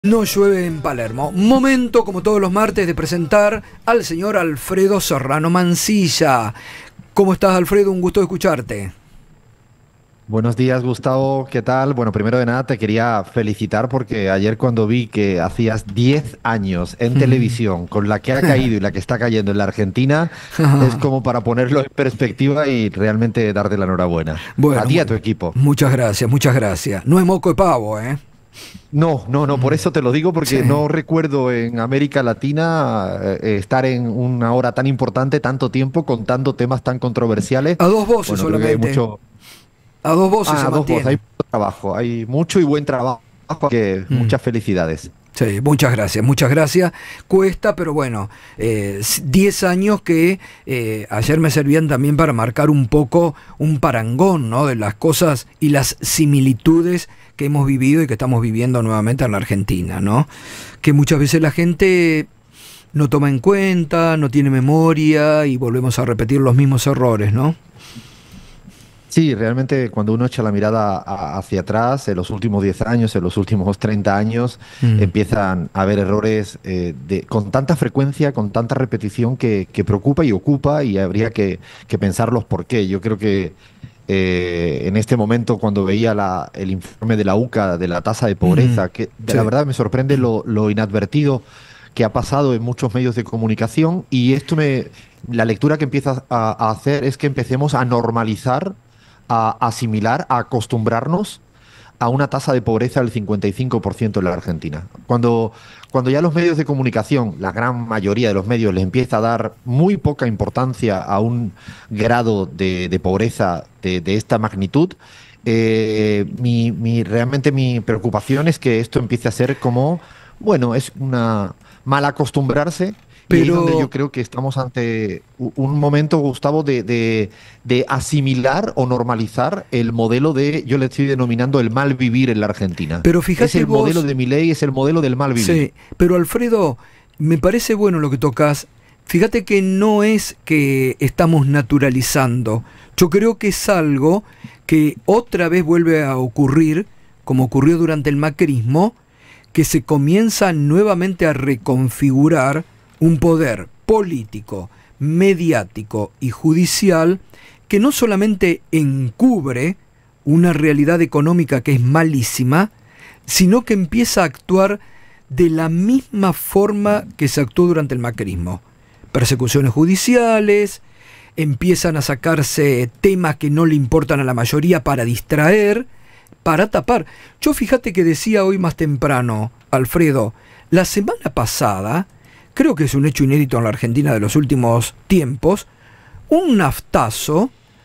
No llueve en Palermo. Momento, como todos los martes, de presentar al señor Alfredo Serrano Mancilla. ¿Cómo estás, Alfredo? Un gusto de escucharte. Buenos días, Gustavo. ¿Qué tal? Bueno, primero de nada te quería felicitar porque ayer cuando vi que hacías 10 años en televisión con la que ha caído y la que está cayendo en la Argentina, es como para ponerlo en perspectiva y realmente darte la enhorabuena. A Bueno, ti y a tu equipo. muchas gracias, muchas gracias. No es moco de pavo, ¿eh? No, no, no, por eso te lo digo porque Sí. no recuerdo en América Latina estar en una hora tan importante, tanto tiempo, contando temas tan controversiales. A dos voces Bueno, creo que hay solamente. mucho. A dos voces se Ah, dos voces, hay mantiene. mucho trabajo, hay mucho y buen trabajo, que Mm. muchas felicidades. Sí, muchas gracias, muchas gracias. Cuesta, pero bueno, 10 años que ayer me servían también para marcar un poco un parangón, ¿no? De las cosas y las similitudes que hemos vivido y que estamos viviendo nuevamente en la Argentina, ¿no? Que muchas veces la gente no toma en cuenta, no tiene memoria y volvemos a repetir los mismos errores, ¿no? Sí, realmente cuando uno echa la mirada hacia atrás, en los últimos 10 años, en los últimos 30 años, Mm. empiezan a haber errores con tanta frecuencia, con tanta repetición que preocupa y ocupa y habría que pensar los por qué. Yo creo que en este momento, cuando veía el informe de la UCA de la tasa de Mm. pobreza, que la Sí. verdad me sorprende lo inadvertido que ha pasado en muchos medios de comunicación y la lectura que empieza a hacer es que empecemos a normalizar, a asimilar, a acostumbrarnos a una tasa de pobreza del 55% en la Argentina. Cuando ya los medios de comunicación, la gran mayoría de los medios, les empieza a dar muy poca importancia a un grado de pobreza de esta magnitud, realmente mi preocupación es que esto empiece a ser como, bueno, es una mal acostumbrarse. Y ahí es donde yo Pero creo que estamos ante un momento, Gustavo, de asimilar o normalizar el modelo yo le estoy denominando el mal vivir en la Argentina. Pero Es fíjate el modelo vos. de Milei, es el modelo del mal vivir. Sí, pero Alfredo, me parece bueno lo que tocas. Fíjate que no es que estamos naturalizando. Yo creo que es algo que otra vez vuelve a ocurrir, como ocurrió durante el macrismo, que se comienza nuevamente a reconfigurar un poder político, mediático y judicial que no solamente encubre una realidad económica que es malísima, sino que empieza a actuar de la misma forma que se actuó durante el macrismo. Persecuciones judiciales, empiezan a sacarse temas que no le importan a la mayoría para distraer, para tapar. Yo fíjate que decía hoy más temprano, Alfredo, la semana pasada, creo que es un hecho inédito en la Argentina de los últimos tiempos, un naftazo,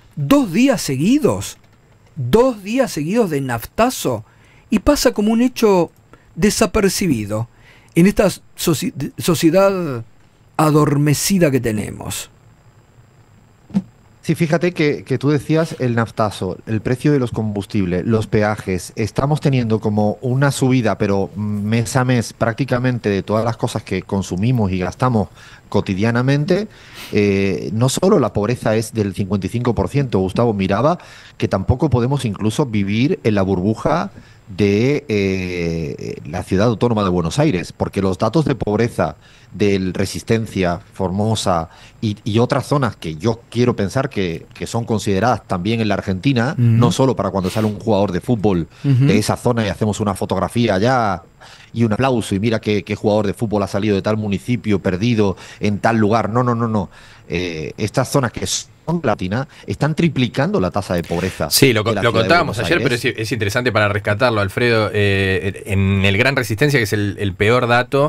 2 días seguidos de naftazo, y pasa como un hecho desapercibido en esta sociedad adormecida que tenemos. Sí, fíjate que tú decías el naftazo, el precio de los combustibles, los peajes. Estamos teniendo como una subida, pero mes a mes, prácticamente de todas las cosas que consumimos y gastamos cotidianamente. No solo la pobreza es del 55%, Gustavo miraba que tampoco podemos incluso vivir en la burbuja de la ciudad autónoma de Buenos Aires, porque los datos de pobreza del Resistencia, Formosa y otras zonas que yo quiero pensar que son consideradas también en la Argentina, no Mm. solo para cuando sale un jugador de fútbol de Ujú. esa zona y hacemos una fotografía allá y un aplauso y mira qué jugador de fútbol ha salido de tal municipio perdido en tal lugar. No, no, no, no. Estas zonas que son latina están triplicando la tasa de pobreza Sí, de la lo ciudad de contábamos Buenos ayer, pero Aires. es interesante para rescatarlo, Alfredo. En el Gran Resistencia, que es el peor dato,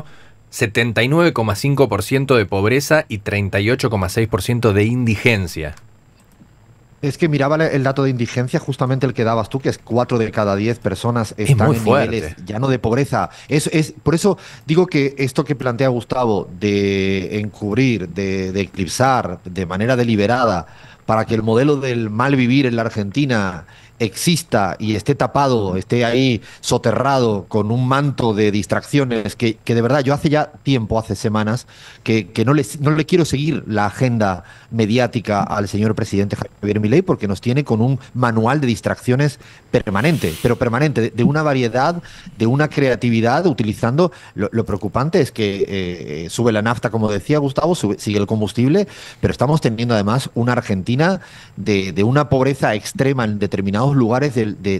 79,5% de pobreza y 38,6% de indigencia. Es que miraba el dato de indigencia, justamente el que dabas tú, que es 4 de cada 10 personas Es están muy en niveles fuerte. ya no de pobreza. Por eso digo que esto que plantea Gustavo de encubrir, de eclipsar de manera deliberada para que el modelo del mal vivir en la Argentina exista y esté tapado, esté ahí soterrado con un manto de distracciones que de verdad yo hace ya tiempo, hace semanas, que no le quiero seguir la agenda mediática al señor presidente Javier Milei porque nos tiene con un manual de distracciones permanente, pero permanente, de una variedad, de una creatividad, utilizando, lo preocupante es que sube la nafta, como decía Gustavo, sigue el combustible, pero estamos teniendo además una Argentina de una pobreza extrema en determinados lugares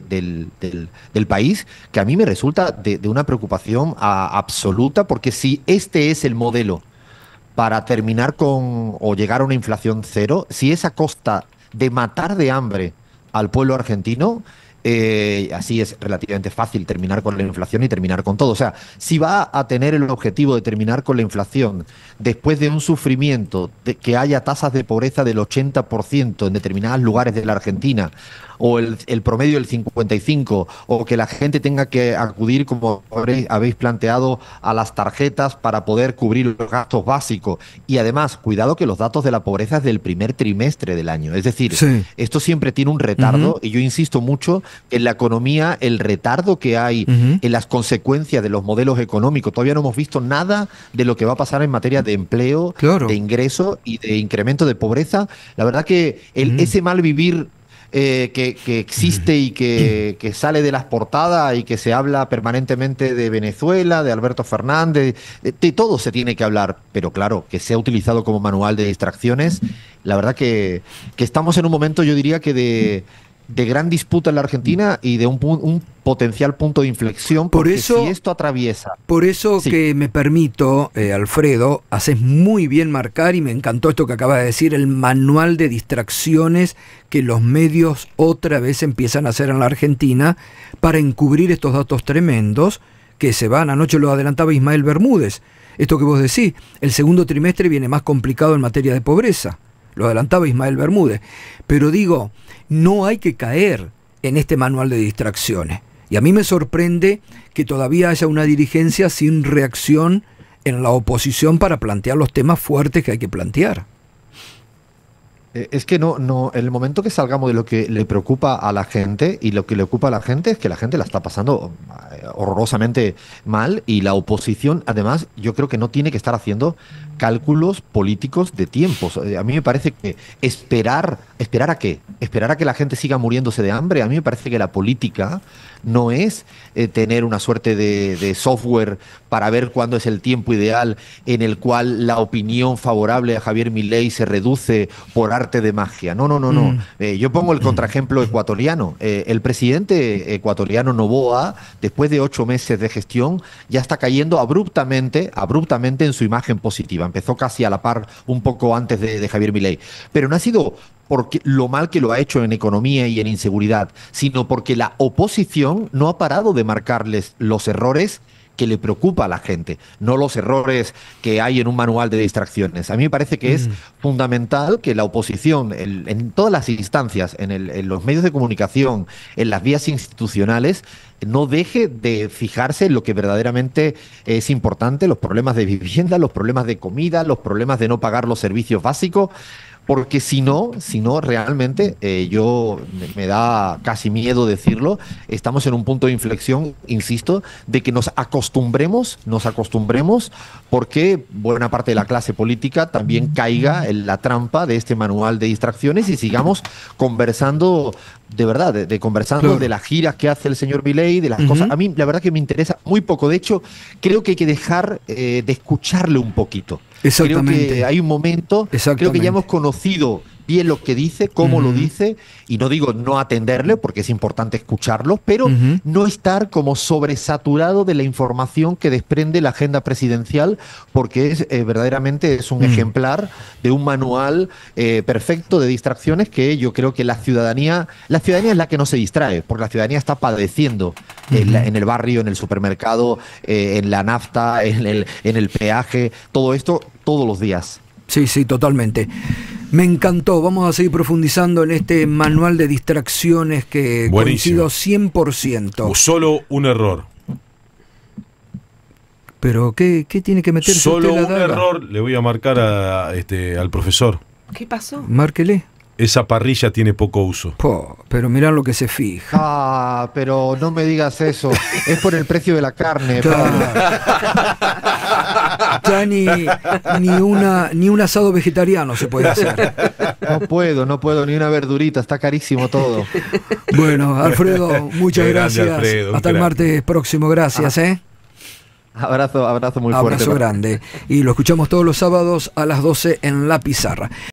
del país, que a mí me resulta de una preocupación absoluta, porque si este es el modelo para terminar con o llegar a una inflación cero, si es a costa de matar de hambre al pueblo argentino, así es relativamente fácil terminar con la inflación y terminar con todo. O sea, si va a tener el objetivo de terminar con la inflación después de un sufrimiento, de que haya tasas de pobreza del 80% en determinados lugares de la Argentina, o el promedio del 55%, o que la gente tenga que acudir, como habéis planteado, a las tarjetas para poder cubrir los gastos básicos. Y además, cuidado que los datos de la pobreza es del primer trimestre del año. Es decir, Sí. esto siempre tiene un retardo, y yo insisto mucho en la economía, el retardo que hay en las consecuencias de los modelos económicos. Todavía no hemos visto nada de lo que va a pasar en materia de empleo, Claro. de ingreso y de incremento de pobreza. La verdad que ese mal vivir que existe y que sale de las portadas y que se habla permanentemente de Venezuela, de Alberto Fernández, de todo se tiene que hablar, pero claro, que sea utilizado como manual de distracciones, la verdad que estamos en un momento, yo diría que de gran disputa en la Argentina y de un potencial punto de inflexión, Por porque eso- si esto atraviesa... Por eso Sí. que me permito, Alfredo, haces muy bien marcar, y me encantó esto que acabas de decir, el manual de distracciones que los medios otra vez empiezan a hacer en la Argentina para encubrir estos datos tremendos que se van. Anoche lo adelantaba Ismael Bermúdez. Esto que vos decís, el segundo trimestre viene más complicado en materia de pobreza. Lo adelantaba Ismael Bermúdez. Pero digo, no hay que caer en este manual de distracciones. Y a mí me sorprende que todavía haya una dirigencia sin reacción en la oposición para plantear los temas fuertes que hay que plantear. Es que en el momento que salgamos de lo que le preocupa a la gente, y lo que le ocupa a la gente es que la gente la está pasando horrorosamente mal, y la oposición, además, yo creo que no tiene que estar haciendo cálculos políticos de tiempos. A mí me parece que ¿esperar a qué? ¿Esperar a que la gente siga muriéndose de hambre? A mí me parece que la política no es tener una suerte de software para ver cuándo es el tiempo ideal en el cual la opinión favorable a Javier Milei se reduce por arte de magia. No, no, no, no. Yo pongo el contraejemplo ecuatoriano. El presidente ecuatoriano Noboa, después de 8 meses de gestión, ya está cayendo abruptamente en su imagen positiva. Empezó casi a la par, un poco antes de Javier Milei. Pero no ha sido porque lo mal que lo ha hecho en economía y en inseguridad, sino porque la oposición no ha parado de marcarles los errores que le preocupa a la gente, no los errores que hay en un manual de distracciones. A mí me parece que es fundamental que la oposición, en todas las instancias, en los medios de comunicación, en las vías institucionales, no deje de fijarse en lo que verdaderamente es importante, los problemas de vivienda, los problemas de comida, los problemas de no pagar los servicios básicos. Porque si no realmente, me da casi miedo decirlo, estamos en un punto de inflexión, insisto, de que nos acostumbremos, porque buena parte de la clase política también caiga en la trampa de este manual de distracciones y sigamos conversando, de verdad, conversando Claro. de las giras que hace el señor Milei, de las cosas. A mí, la verdad que me interesa muy poco. De hecho, creo que hay que dejar de escucharle un poquito. Exactamente. Creo que hay un momento, creo que Exactamente. ya hemos conocido bien lo que dice, cómo lo dice, y no digo no atenderle, porque es importante escucharlo, pero no estar como sobresaturado de la información que desprende la agenda presidencial, porque es verdaderamente es un ejemplar de un manual perfecto de distracciones que yo creo que la ciudadanía es la que no se distrae, porque la ciudadanía está padeciendo en el barrio, en el supermercado, en la nafta, en el peaje, todo esto todos los días. Sí, sí, totalmente. Me encantó. Vamos a seguir profundizando en este manual de distracciones que Buenísimo. coincido 100%. Solo un error. Pero ¿qué tiene que meterse Solo usted un la daga? error le voy a marcar al profesor. ¿Qué pasó? Márquele. esa parrilla tiene poco uso. Pero mirá lo que se fija. Ah, pero no me digas eso. Es por el precio de la carne. Ya ni un asado vegetariano se puede hacer. No puedo, ni una verdurita, está carísimo todo. Bueno, Alfredo, muchas Qué grande, gracias. Alfredo, Hasta el martes próximo, gracias. Abrazo muy fuerte. Abrazo grande. Y lo escuchamos todos los sábados a las 12 en La Pizarra.